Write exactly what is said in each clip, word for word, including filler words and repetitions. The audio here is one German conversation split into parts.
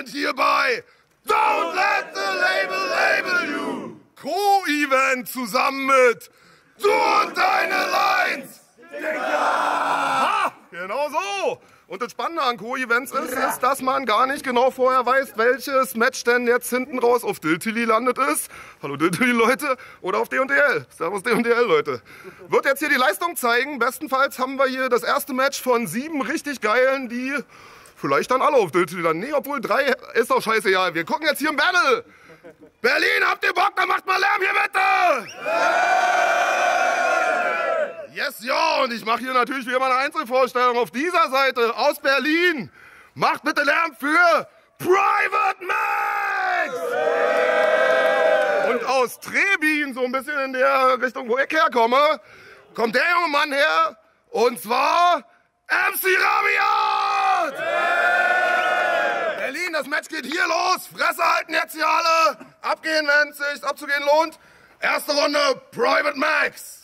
sind hier bei Don't Let the Label Label You. Co-Event zusammen mit Du und deine Lines. Digga! Genau so. Und das Spannende an Co-Events ist, ist, dass man gar nicht genau vorher weiß, welches Match denn jetzt hinten raus auf Diltily landet ist. Hallo Diltily-Leute. Oder auf D und D L. Servus D und D L-Leute. Wird jetzt hier die Leistung zeigen. Bestenfalls haben wir hier das erste Match von sieben richtig geilen, die vielleicht dann alle auf Diltily landen. Nee, obwohl drei ist doch scheiße. Ja, wir gucken jetzt hier im Battle. Berlin, habt ihr Bock? Dann macht mal Lärm hier bitte! Yes, ja, und ich mache hier natürlich wie immer eine Einzelvorstellung auf dieser Seite aus Berlin. Macht bitte Lärm für Private Max! Und aus Trebin, so ein bisschen in der Richtung, wo ich herkomme, kommt der junge Mann her, und zwar M C Rabiat! Berlin, das Match geht hier los. Fresse halten jetzt hier alle. Abgehen, wenn es sich abzugehen lohnt. Erste Runde, Private Max.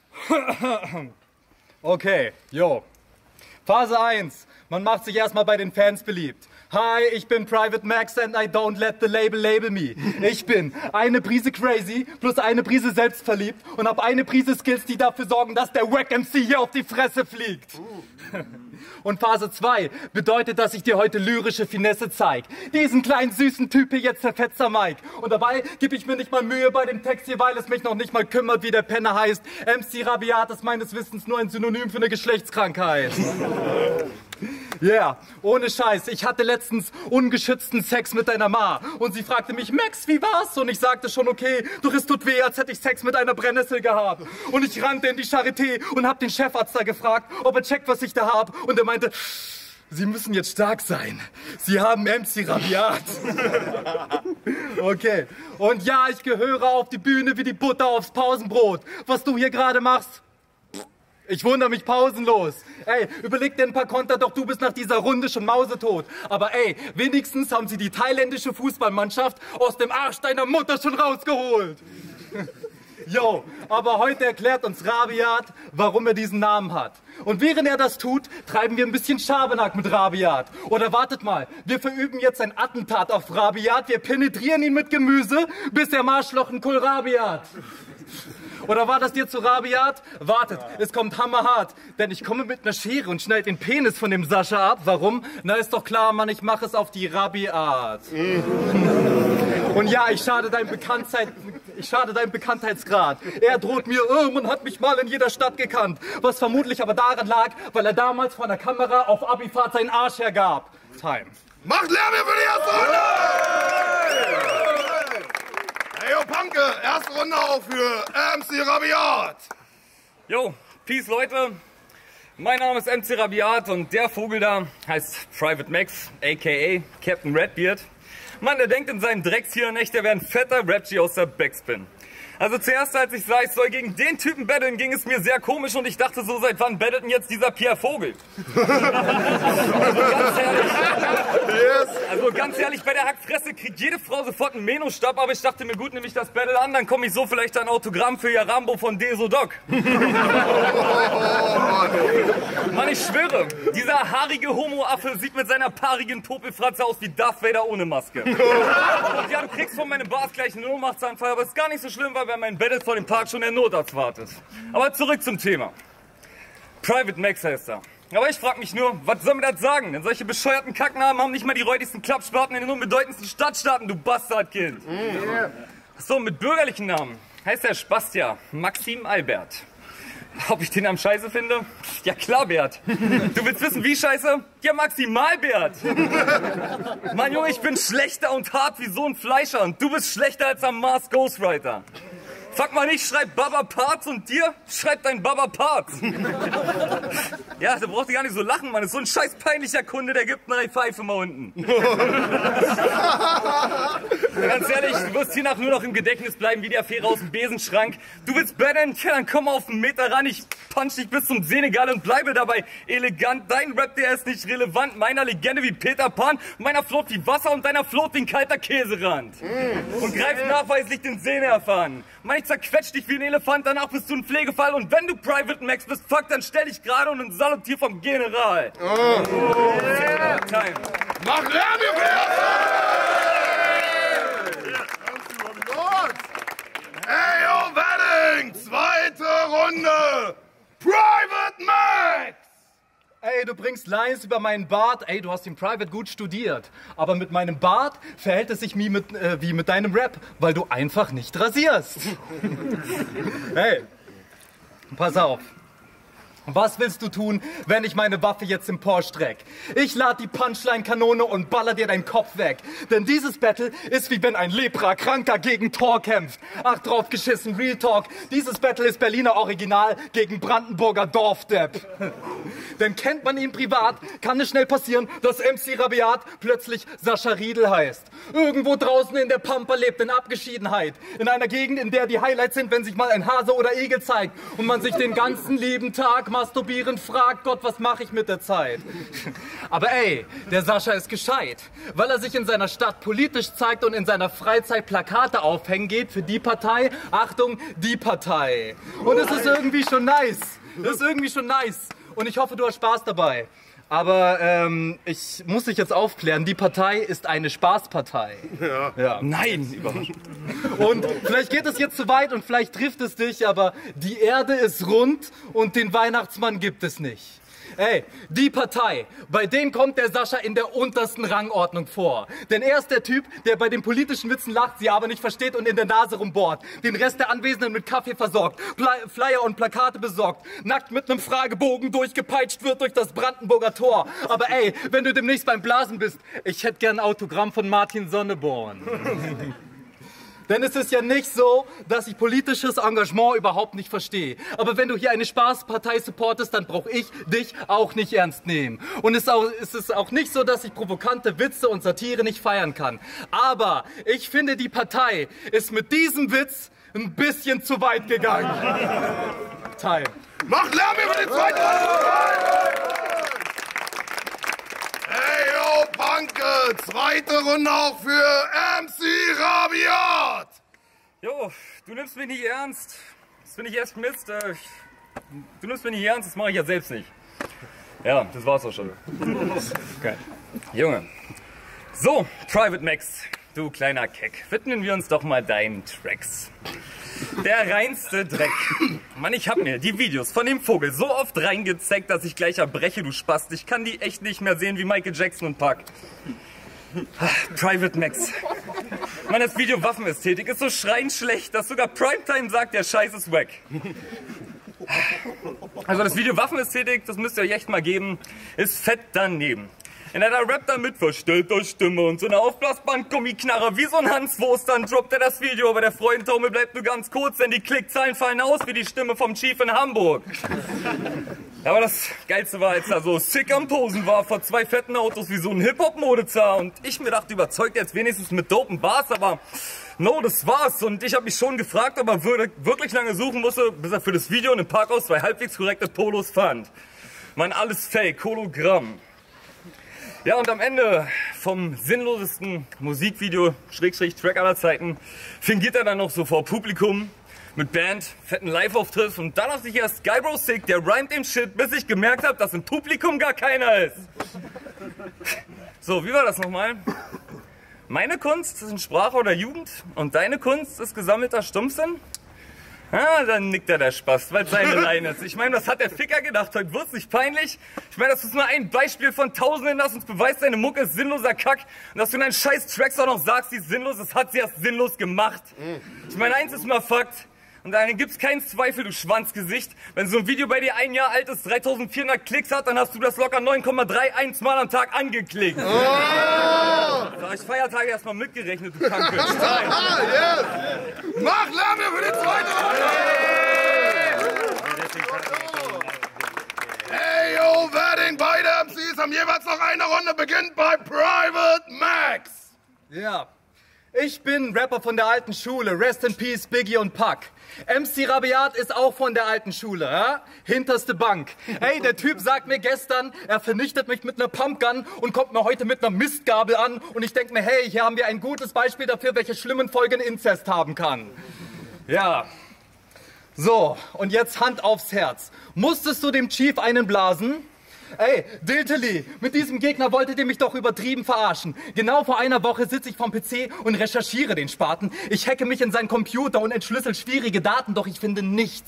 Okay, jo. Phase eins. Man macht sich erstmal bei den Fans beliebt. Hi, ich bin Private Max and I don't let the label label me. Ich bin eine Prise crazy plus eine Prise selbstverliebt und hab eine Prise Skills, die dafür sorgen, dass der Wack M C hier auf die Fresse fliegt. Und Phase zwei bedeutet, dass ich dir heute lyrische Finesse zeig. Diesen kleinen süßen Typ hier jetzt zerfetzt der Mike. Und dabei gebe ich mir nicht mal Mühe bei dem Text hier, weil es mich noch nicht mal kümmert, wie der Penner heißt. M C Rabiat ist meines Wissens nur ein Synonym für eine Geschlechtskrankheit. Ja, yeah, ohne Scheiß. Ich hatte letztens ungeschützten Sex mit deiner Ma. Und sie fragte mich, Max, wie war's? Und ich sagte schon, okay, doch es tut weh, als hätte ich Sex mit einer Brennnessel gehabt. Und ich rannte in die Charité und hab den Chefarzt da gefragt, ob er checkt, was ich da hab. Und er meinte, Sie müssen jetzt stark sein. Sie haben M C Rabiat. Okay. Und ja, ich gehöre auf die Bühne wie die Butter aufs Pausenbrot. Was du hier gerade machst, ich wundere mich pausenlos. Ey, überleg dir ein paar Konter, doch du bist nach dieser Runde schon mausetot. Aber ey, wenigstens haben sie die thailändische Fußballmannschaft aus dem Arsch deiner Mutter schon rausgeholt. Jo, aber heute erklärt uns Rabiat, warum er diesen Namen hat. Und während er das tut, treiben wir ein bisschen Schabernack mit Rabiat. Oder wartet mal, wir verüben jetzt ein Attentat auf Rabiat, wir penetrieren ihn mit Gemüse, bis der Marschloch ein Kohlrabiat. Oder war das dir zu Rabiat? Wartet, es kommt hammerhart, denn ich komme mit einer Schere und schneide den Penis von dem Sascha ab. Warum? Na, ist doch klar, Mann, ich mache es auf die Rabiat. Und ja, ich schade deinem Bekanntheit, ich schade deinem Bekanntheitsgrad. Er droht mir, oh, man hat mich mal in jeder Stadt gekannt. Was vermutlich aber daran lag, weil er damals vor der Kamera auf Abifahrt seinen Arsch hergab. Time. Macht Lärm hier für die erste Runde! Hey, yo, Panke, erste Runde auch für M C Rabiat. Jo, peace, Leute. Mein Name ist M C Rabiat und der Vogel da heißt Private Max, aka Captain Redbeard. Mann, der denkt in seinen Dreckshirn echt, der wäre ein fetter Rap-G aus der Backspin. Also zuerst, als ich sah, ich soll gegen den Typen battlen, ging es mir sehr komisch und ich dachte so, seit wann battelt denn jetzt dieser Pierre Vogel? Also ganz ehrlich, also ganz ehrlich, bei der Hackfresse kriegt jede Frau sofort einen Menostab, aber ich dachte mir, gut, nehme ich das Battle an, dann komme ich so vielleicht ein Autogramm für Jarambo von Desodoc. Mann, ich schwöre, dieser haarige Homo-Affe sieht mit seiner paarigen Popelfratze aus wie Darth Vader ohne Maske. Und ja, du kriegst von meinem Bart gleich einen Ohnmachtsanfall, aber ist gar nicht so schlimm, weil bei meinem Battle vor dem Park schon der Notarzt wartet. Aber zurück zum Thema. Private Max heißt er. Aber ich frag mich nur, was soll mir das sagen? Denn solche bescheuerten Kacknamen haben nicht mal die räudigsten Klappspaten in den unbedeutendsten Stadtstaaten, du Bastardkind. Yeah. So, mit bürgerlichen Namen heißt er Spastia Maxim Albert. Ob ich den am Scheiße finde? Ja klar, Bert. Du willst wissen, wie scheiße? Ja, maximal, Bert. Mann, Junge, ich bin schlechter und hart wie so ein Fleischer und du bist schlechter als am Mars Ghostwriter. Fuck mal nicht, schreib Baba Parts und dir schreibt dein Baba Parts. Ja, da braucht ihr gar nicht so lachen, Mann. Das ist so ein scheiß peinlicher Kunde, der gibt eine Pfeife mal unten. Ganz ehrlich, du wirst hiernach nur noch im Gedächtnis bleiben wie die Affäre aus dem Besenschrank. Du willst battlen? Tja, dann komm auf einen Meter ran. Ich punch dich bis zum Senegal und bleibe dabei elegant. Dein Rap, der ist nicht relevant. Meiner Legende wie Peter Pan, meiner float wie Wasser und deiner float wie ein kalter Käserand. Und greift nachweislich den Sehnerfahren. Mann, ich zerquetsch dich wie ein Elefant, danach bist du ein Pflegefall. Und wenn du Private Max bist, fuck, dann stell dich gerade und salutier vom General. Oh. Oh. Yeah. Time. Mach Lärm, ihr Bär! Runde Private Max! Ey, du bringst Lines über meinen Bart. Ey, du hast den Private gut studiert. Aber mit meinem Bart verhält es sich wie mit, äh, wie mit deinem Rap, weil du einfach nicht rasierst. Hey, pass auf. Was willst du tun, wenn ich meine Waffe jetzt im Porsche streck? Ich lad die Punchline-Kanone und baller dir deinen Kopf weg. Denn dieses Battle ist wie wenn ein Lepra-Kranker gegen Thor kämpft. Ach, drauf geschissen, Real Talk. Dieses Battle ist Berliner Original gegen Brandenburger Dorfdepp. Denn kennt man ihn privat, kann es schnell passieren, dass M C Rabiat plötzlich Sascha Riedel heißt. Irgendwo draußen in der Pampa lebt in Abgeschiedenheit. In einer Gegend, in der die Highlights sind, wenn sich mal ein Hase oder Igel zeigt. Und man sich den ganzen lieben Tag masturbierend fragt, Gott, was mache ich mit der Zeit? Aber ey, der Sascha ist gescheit, weil er sich in seiner Stadt politisch zeigt und in seiner Freizeit Plakate aufhängen geht für die Partei, Achtung, die Partei. Und es ist irgendwie schon nice. Das ist irgendwie schon nice. Und ich hoffe, du hast Spaß dabei. Aber ähm, ich muss dich jetzt aufklären, die Partei ist eine Spaßpartei. Ja. Ja. Nein, überhaupt. Und vielleicht geht es jetzt zu weit und vielleicht trifft es dich, aber die Erde ist rund und den Weihnachtsmann gibt es nicht. Ey, die Partei, bei denen kommt der Sascha in der untersten Rangordnung vor. Denn er ist der Typ, der bei den politischen Witzen lacht, sie aber nicht versteht und in der Nase rumbohrt. Den Rest der Anwesenden mit Kaffee versorgt, Pla- Flyer und Plakate besorgt, nackt mit einem Fragebogen durchgepeitscht wird durch das Brandenburger Tor. Aber ey, wenn du demnächst beim Blasen bist, ich hätte gern ein Autogramm von Martin Sonneborn. Denn es ist ja nicht so, dass ich politisches Engagement überhaupt nicht verstehe. Aber wenn du hier eine Spaßpartei supportest, dann brauche ich dich auch nicht ernst nehmen. Und es ist auch nicht so, dass ich provokante Witze und Satire nicht feiern kann. Aber ich finde, die Partei ist mit diesem Witz ein bisschen zu weit gegangen. Teil. Macht Lärm über die zweite Runde! Hey, yo, Panke! Zweite Runde auch für M C Rabiat! Jo, du nimmst mich nicht ernst. Das finde ich echt Mist. Äh, ich, du nimmst mich nicht ernst, das mache ich ja selbst nicht. Ja, das war's auch schon. Okay. Junge. So, Private Max, du kleiner Keck. Widmen wir uns doch mal deinen Tracks. Der reinste Dreck. Mann, ich hab mir die Videos von dem Vogel so oft reingezeckt, dass ich gleich erbreche, du Spast. Ich kann die echt nicht mehr sehen wie Michael Jackson und Pac. Private Max. Mann, das Video Waffenästhetik ist so schreiend schlecht, dass sogar Primetime sagt, der Scheiß ist wack. Also das Video Waffenästhetik, das müsst ihr euch echt mal geben, ist fett daneben. In einer Rap da mit verstellter Stimme und so einer aufblasbaren Gummiknarre wie so ein Hanswurst, dann droppt er das Video, aber der Freudentaumel bleibt nur ganz kurz, denn die Klickzahlen fallen aus wie die Stimme vom Chief in Hamburg. Aber das Geilste war, als er so sick am Posen war vor zwei fetten Autos wie so ein Hip-Hop-Modezar und ich mir dachte, überzeugt jetzt wenigstens mit dopen Bars, aber no, das war's und ich habe mich schon gefragt, ob er wirklich lange suchen musste, bis er für das Video in einem Parkhaus zwei halbwegs korrekte Polos fand. Mann, alles Fake, Hologramm. Ja, und am Ende vom sinnlosesten Musikvideo, Schrägstrich Track aller Zeiten, fingiert er dann noch so vor Publikum mit Band, fetten Live-Auftritt und dann dachte ich erst, Skybro Sick, der rhymt den Shit, bis ich gemerkt habe, dass im Publikum gar keiner ist. So, wie war das nochmal? Meine Kunst ist in Sprache oder Jugend und deine Kunst ist gesammelter Stumpfsinn? Ah, dann nickt er der Spaß, weil es seine Line ist. Ich meine, was hat der Ficker gedacht? Heute wird's nicht peinlich? Ich meine, das ist nur ein Beispiel von Tausenden, das uns beweist, deine Mucke ist sinnloser Kack. Und dass du in deinen scheiß Tracks auch noch sagst, die ist sinnlos, das hat sie erst sinnlos gemacht. Ich meine, eins ist mal Fakt. Und daran gibt's keinen Zweifel, du Schwanzgesicht. Wenn so ein Video bei dir ein Jahr alt ist, dreitausendvierhundert Klicks hat, dann hast du das locker neun Komma einunddreißig Mal am Tag angeklickt. Oh! Da hab ich Feiertage erstmal mitgerechnet, du Kranke. Yes. Mach Lärm für die zweite Runde! Hey, yo, Wedding, beide M Cs haben jeweils noch eine Runde, beginnt bei Private Max. Ja. Ich bin Rapper von der alten Schule, Rest in Peace, Biggie und Pac. M C Rabiat ist auch von der alten Schule, ja? Hinterste Bank. Ey, der Typ sagt mir gestern, er vernichtet mich mit einer Pumpgun und kommt mir heute mit einer Mistgabel an und ich denk mir, hey, hier haben wir ein gutes Beispiel dafür, welche schlimmen Folgen Inzest haben kann. Ja. So, und jetzt Hand aufs Herz. Musstest du dem Chief einen blasen? Ey, Dilteli, mit diesem Gegner wolltet ihr mich doch übertrieben verarschen. Genau vor einer Woche sitze ich vom P C und recherchiere den Spaten. Ich hacke mich in seinen Computer und entschlüssel schwierige Daten, doch ich finde nichts.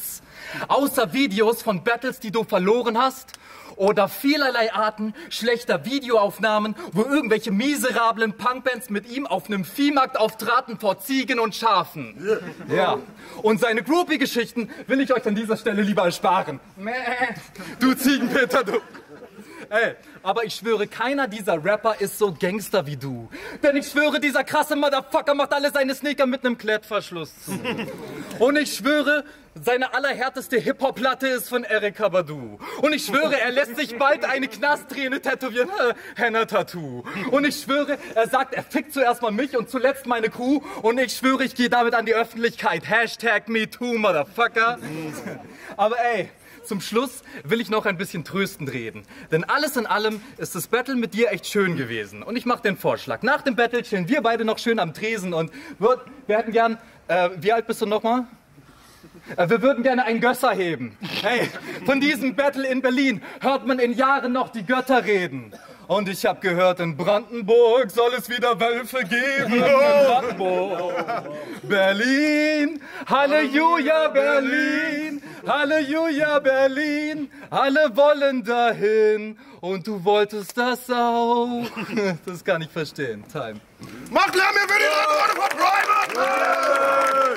Außer Videos von Battles, die du verloren hast, oder vielerlei Arten schlechter Videoaufnahmen, wo irgendwelche miserablen Punkbands mit ihm auf einem Viehmarkt auftraten vor Ziegen und Schafen. Ja. Und seine Groupie-Geschichten will ich euch an dieser Stelle lieber ersparen. Du Ziegenpeter, du. Ey, aber ich schwöre, keiner dieser Rapper ist so Gangster wie du. Denn ich schwöre, dieser krasse Motherfucker macht alle seine Sneaker mit einem Klettverschluss zu. Und ich schwöre, seine allerhärteste Hip-Hop-Platte ist von Erykah Badu. Und ich schwöre, er lässt sich bald eine Knastträne tätowieren. Henna-Tattoo. Und ich schwöre, er sagt, er fickt zuerst mal mich und zuletzt meine Crew. Und ich schwöre, ich gehe damit an die Öffentlichkeit. Hashtag MeToo, Motherfucker. Aber ey, zum Schluss will ich noch ein bisschen tröstend reden. Denn alles in allem ist das Battle mit dir echt schön gewesen. Und ich mache den Vorschlag. Nach dem Battle chillen wir beide noch schön am Tresen und wir, wir hätten gern... Äh, wie alt bist du nochmal? Äh, wir würden gerne einen Gösser heben. Hey, von diesem Battle in Berlin hört man in Jahren noch die Götter reden. Und ich habe gehört, in Brandenburg soll es wieder Wölfe geben. Brandenburg. Berlin, Halleluja Berlin, Halleluja Berlin, alle wollen dahin und du wolltest das auch. Das kann ich verstehen. Time. Macht Lärm hier für die Antworten von Private!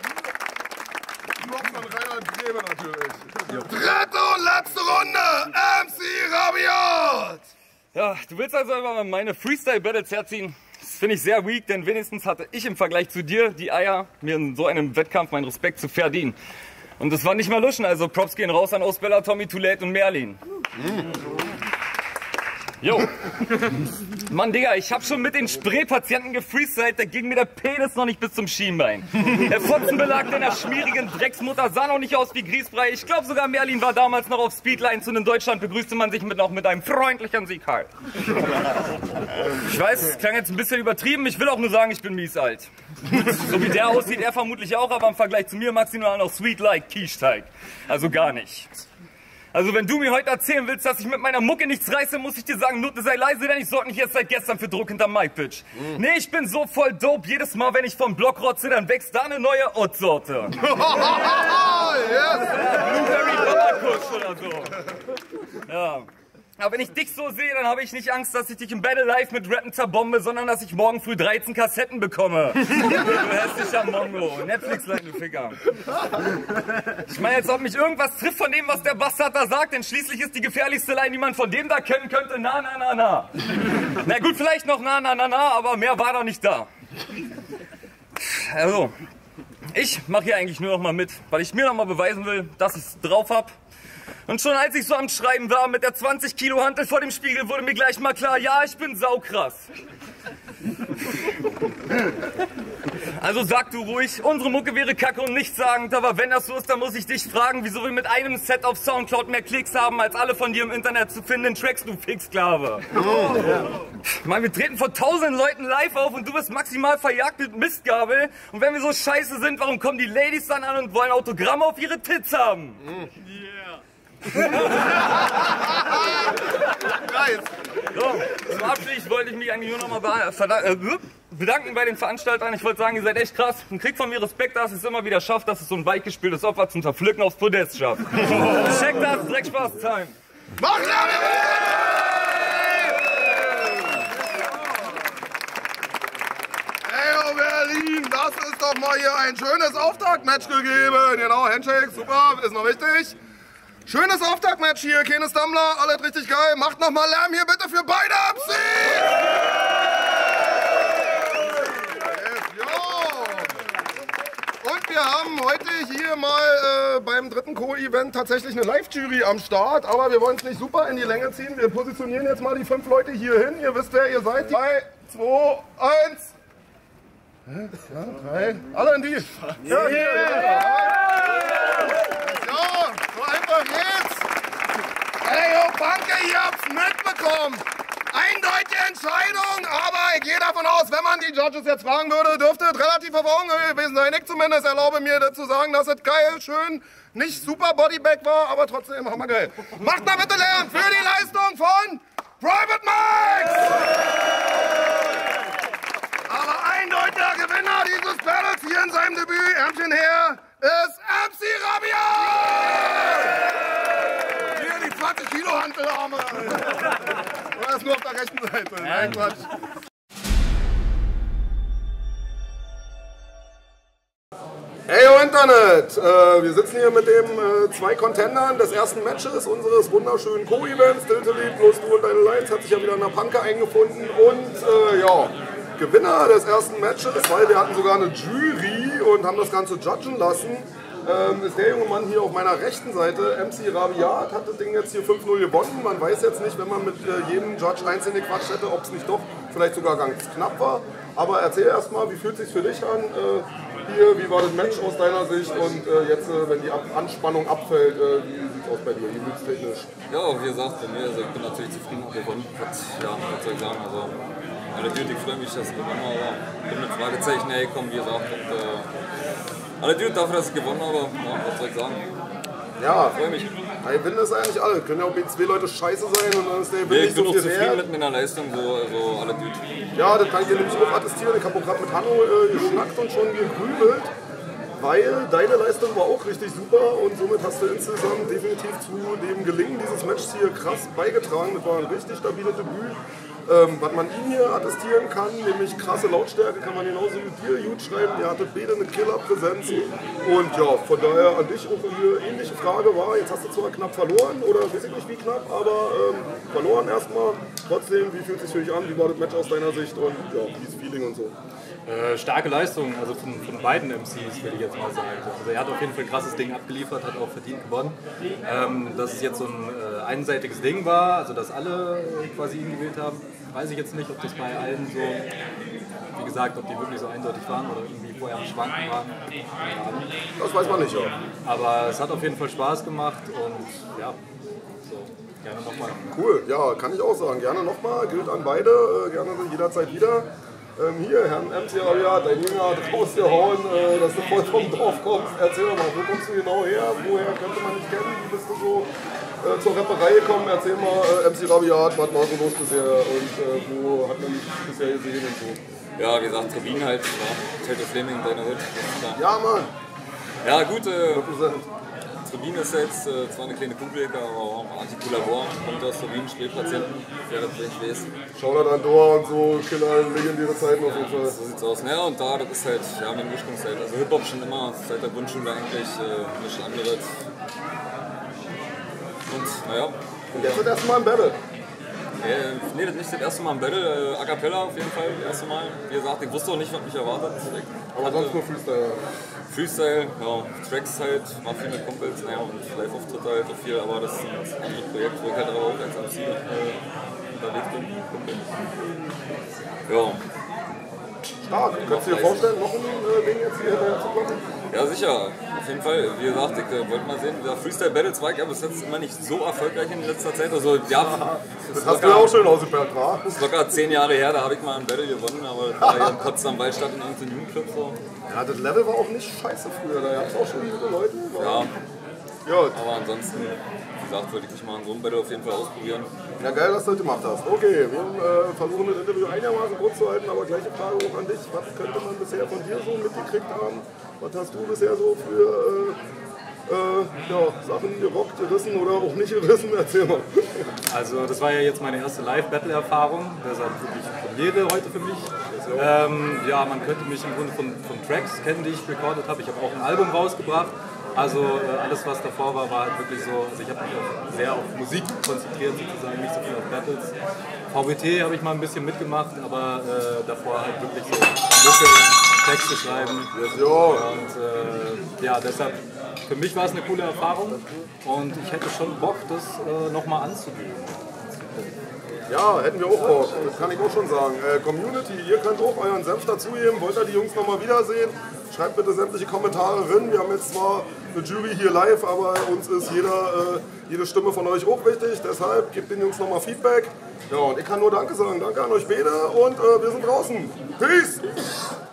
Noch von Reinhard Grebe natürlich. Dritte und letzte Runde, M C Rabiot! Ja, du willst also einfach mal meine Freestyle-Battles herziehen? Das finde ich sehr weak, denn wenigstens hatte ich im Vergleich zu dir die Eier, mir in so einem Wettkampf meinen Respekt zu verdienen. Und das war nicht mal Luschen, also Props gehen raus an Ausbeller, Tommy Too Late und Merlin. Mhm. Jo. Mann, Digga, ich hab schon mit den Spraypatienten gefreestylt, da ging mir der Penis noch nicht bis zum Schienbein. Der Fotzenbelag deiner schmierigen Drecksmutter sah noch nicht aus wie Grießbrei. Ich glaube sogar Merlin war damals noch auf Speedline und in Deutschland begrüßte man sich mit, noch mit einem freundlichen Sieg halt. Ich weiß, es klang jetzt ein bisschen übertrieben, ich will auch nur sagen, ich bin mies alt. So wie der aussieht, er vermutlich auch, aber im Vergleich zu mir maximal noch sweet like Quiche-Teig. Also gar nicht. Also wenn du mir heute erzählen willst, dass ich mit meiner Mucke nichts reiße, muss ich dir sagen, Nutte, sei leise, denn ich sorge nicht erst seit gestern für Druck hinterm Mic, Bitch. Mm. Nee, ich bin so voll dope, jedes Mal, wenn ich vom Block rotze, dann wächst da eine neue Ott-Sorte. Yes. Ja, Blueberry Babakusch oder so. Ja. Aber wenn ich dich so sehe, dann habe ich nicht Angst, dass ich dich im Battle Live mit Rappen zerbombe, sondern dass ich morgen früh dreizehn Kassetten bekomme. Du hässlicher Mongo. Netflix-Like, du Ficker. Ich meine, als ob mich irgendwas trifft von dem, was der Bastard da sagt, denn schließlich ist die gefährlichste Line, die man von dem da kennen könnte, na, na, na, na. Na gut, vielleicht noch na, na, na, na, aber mehr war da nicht da. Also, ich mache hier eigentlich nur noch mal mit, weil ich mir noch mal beweisen will, dass ich es drauf habe. Und schon als ich so am Schreiben war mit der zwanzig Kilo Hantel vor dem Spiegel, wurde mir gleich mal klar, ja, ich bin saukrass. Also sag du ruhig, unsere Mucke wäre kacke und nichtssagend, aber wenn das so ist, dann muss ich dich fragen, wieso wir mit einem Set auf Soundcloud mehr Klicks haben, als alle von dir im Internet zu findenden Tracks, du Fixsklave. Oh. Ja. Mann, wir treten vor tausenden Leuten live auf und du bist maximal verjagt mit Mistgabel. Und wenn wir so scheiße sind, warum kommen die Ladies dann an und wollen Autogramme auf ihre Tits haben? Mm. So, zum Abschluss wollte ich mich eigentlich nur noch mal bedanken bei den Veranstaltern. Ich wollte sagen, ihr seid echt krass. Und kriegt von mir Respekt, dass es immer wieder schafft, dass es so ein weichgespültes Opfer zum Zerpflücken aufs Podest schafft. Check das, Dreckspaß-Time. Mach Lärm! Hey, oh Berlin, das ist doch mal hier ein schönes Auftaktmatch gegeben. Genau, Handshake, super, ist noch wichtig. Schönes Auftaktmatch hier, keine Stammler, alles richtig geil. Macht noch mal Lärm hier bitte für beide M Cs! Und wir haben heute hier mal äh, beim dritten Co-Event tatsächlich eine Live-Jury am Start. Aber wir wollen es nicht super in die Länge ziehen. Wir positionieren jetzt mal die fünf Leute hier hin. Ihr wisst, wer ihr seid. drei, zwei, eins. Ja, drei. Alle in die. Ja, hier. Ja, so einfach geht's. Ey, yo, Banke, ihr habt's mitbekommen. Eindeutige Entscheidung, aber ich gehe davon aus, wenn man die Judges jetzt fragen würde, dürfte es relativ auf Augenhöhe gewesen sein. Ich zumindest erlaube mir dazu sagen, dass es geil, schön, nicht super Bodybag war, aber trotzdem hammergeil. Macht mal bitte Lärm für die Leistung von Private Max! Aber eindeutiger Gewinner dieses Battles hier in seinem Debüt, Ärmchen her, ist M C Rabiot! Hantelarme! Er ist nur auf der rechten Seite. Nein, Quatsch. Hey, yo, Internet! Äh, wir sitzen hier mit den äh, zwei Contendern des ersten Matches unseres wunderschönen Co-Events. Diltily plus du und deine Lions hat sich ja wieder in der Panke eingefunden. Und äh, ja, Gewinner des ersten Matches, weil wir hatten sogar eine Jury und haben das Ganze judgen lassen, ähm, ist der junge Mann hier auf meiner rechten Seite. M C Rabiat hat das Ding jetzt hier fünf null gewonnen. Man weiß jetzt nicht, wenn man mit äh, jedem Judge einzeln gequatscht hätte, ob es nicht doch vielleicht sogar ganz knapp war. Aber erzähl erst mal, wie fühlt es sich für dich an? Äh, Hier, wie war das Match aus deiner Sicht und äh, jetzt, äh, wenn die Ab Anspannung abfällt, äh, wie sieht es aus bei dir, gefühlstechnisch? Ja, wie gesagt, bei mir, also ich bin natürlich zufrieden gewonnen. Ja, was soll ich sagen, also alle Dude, ich freue mich, dass ich gewonnen habe, aber bin mit Fragezeichen hergekommen, wie gesagt, und äh, alle Dude dafür, dass ich gewonnen habe, ja, was soll ich sagen. Ja, ich freue mich. Hey, Win ist eigentlich alle. Können ja auch zwei Leute scheiße sein und dann ist der Win Nee, nicht ich bin so auch viel zufrieden wert. mit meiner Leistung, so, so alle Dude. Ja, das kann ich dir nämlich auch attestieren. Ich habe auch gerade mit Hanno äh, geschnackt und schon gegrübelt, weil deine Leistung war auch richtig super und somit hast du insgesamt definitiv zu dem Gelingen dieses Matches hier krass beigetragen. Das war ein richtig stabiles Debüt. Ähm, was man ihm hier attestieren kann, nämlich krasse Lautstärke, kann man genauso wie dir gut schreiben. Ihr hattet beide eine Killer-Präsenz. Und ja, von daher an dich auch eine ähnliche Frage war, jetzt hast du zwar knapp verloren, oder weiß ich nicht wie knapp, aber ähm, verloren erstmal. Trotzdem, wie fühlt es sich für dich an? Wie war das Match aus deiner Sicht und ja, wie ist Feeling und so? Äh, starke Leistung, also von, von beiden M Cs, würde ich jetzt mal sagen. Also er hat auf jeden Fall ein krasses Ding abgeliefert, hat auch verdient gewonnen. Ähm, dass es jetzt so ein äh, einseitiges Ding war, also dass alle quasi ihn gewählt haben, weiß ich jetzt nicht, ob das bei allen so, wie gesagt, ob die wirklich so eindeutig waren oder irgendwie vorher am Schwanken waren. Das weiß man nicht, ja. Aber es hat auf jeden Fall Spaß gemacht und ja, so, gerne nochmal. Cool, ja, kann ich auch sagen. Gerne nochmal, gilt an beide, äh, gerne jederzeit wieder. Ähm, hier, Herrn M C Rabiat, dein Jünger hat rausgehauen, äh, dass du voll vom Dorf kommst. Erzähl doch mal, wo kommst du genau her? Woher könnte man dich kennen? Wie bist du so äh, zur Rapperei gekommen? Erzähl mal, äh, M C Rabiat, was war so los bisher und äh, wo hat man dich bisher gesehen und so? Ja, wie gesagt, Turbinen halt, ja, Taylor Fleming, deine Hut. Ja, Mann! Ja, gut, äh, Represent. Turbine ist jetzt äh, zwar eine kleine Kugelecke, aber auch ein Anti-Labor. Kommt aus Turbinen, Spätpatienten, wer das nicht weiß. Shoutout an Dor und so, Killer, legendäre Zeiten auf jeden Fall. So sieht's aus. Naja, und da, das ist halt, ja, mein Ursprungszeit. Also Hip-Hop schon immer, seit der Grundschule eigentlich, äh, nichts anderes. Und, naja. Und jetzt das erste Mal im Battle. Äh, nee, das ist nicht das erste Mal im Battle, äh, A Cappella auf jeden Fall, das erste Mal. Wie gesagt, ich wusste auch nicht, was mich erwartet. Ich Aber sonst nur Freestyle. Freestyle, ja, Tracks halt, mal viel mit Kumpels, naja, und Live-Auftritte halt so viel, aber das ist ein anderes Projekt, wo ich halt aber auch als M C äh, unterwegs bin. Ja. Stark. Könntest du dir vorstellen, noch ein äh, Ding jetzt hier hinterher zu kloppen? Ja, sicher. Auf jeden Fall. Wie gesagt, ich äh, wollte mal sehen, der Freestyle Battles war ja bis jetzt immer nicht so erfolgreich in letzter Zeit. Also, ja, das hast du ja auch schön ausgeperrt, wa? Das ist locker zehn Jahre her, da habe ich mal ein Battle gewonnen, aber das war hier in Potsdam Waldstadt in irgendeinem Jugendclub so. Ja, das Level war auch nicht scheiße früher, da gab es auch schon gute Leute. Ja. Ja. Aber ansonsten, wie gesagt, wollte ich dich mal in so einem Battle auf jeden Fall ausprobieren. Ja, geil, dass du das gemacht hast. Okay, wir äh, versuchen das Interview einigermaßen kurz zu halten, aber gleiche Frage auch an dich. Was könnte man bisher von dir so mitgekriegt haben? Was hast du bisher so für äh, äh, ja, Sachen gerockt, gerissen oder auch nicht gerissen? Erzähl mal. Also das war ja jetzt meine erste Live-Battle-Erfahrung, deshalb wirklich Premiere heute für mich. Ähm, ja, man könnte mich im Grunde von, von Tracks kennen, die ich recorded habe. Ich habe auch ein Album rausgebracht. Also äh, alles, was davor war, war halt wirklich so, also ich habe mich auch sehr auf Musik konzentriert sozusagen, nicht so viel auf Battles. V B T habe ich mal ein bisschen mitgemacht, aber äh, davor halt wirklich so Mucke, Texte schreiben. Ja. Und äh, ja, deshalb, für mich war es eine coole Erfahrung und ich hätte schon Bock, das äh, nochmal anzugehen. Ja, hätten wir auch Bock. Das kann ich auch schon sagen. Äh, Community, ihr könnt auch euren Senf dazugeben. Wollt ihr die Jungs nochmal wiedersehen? Schreibt bitte sämtliche Kommentare rein. Wir haben jetzt zwar eine Jury hier live, aber uns ist jeder, äh, jede Stimme von euch auch wichtig. Deshalb gebt den Jungs nochmal Feedback. Ja, und ich kann nur Danke sagen. Danke an euch beide und äh, wir sind draußen. Peace!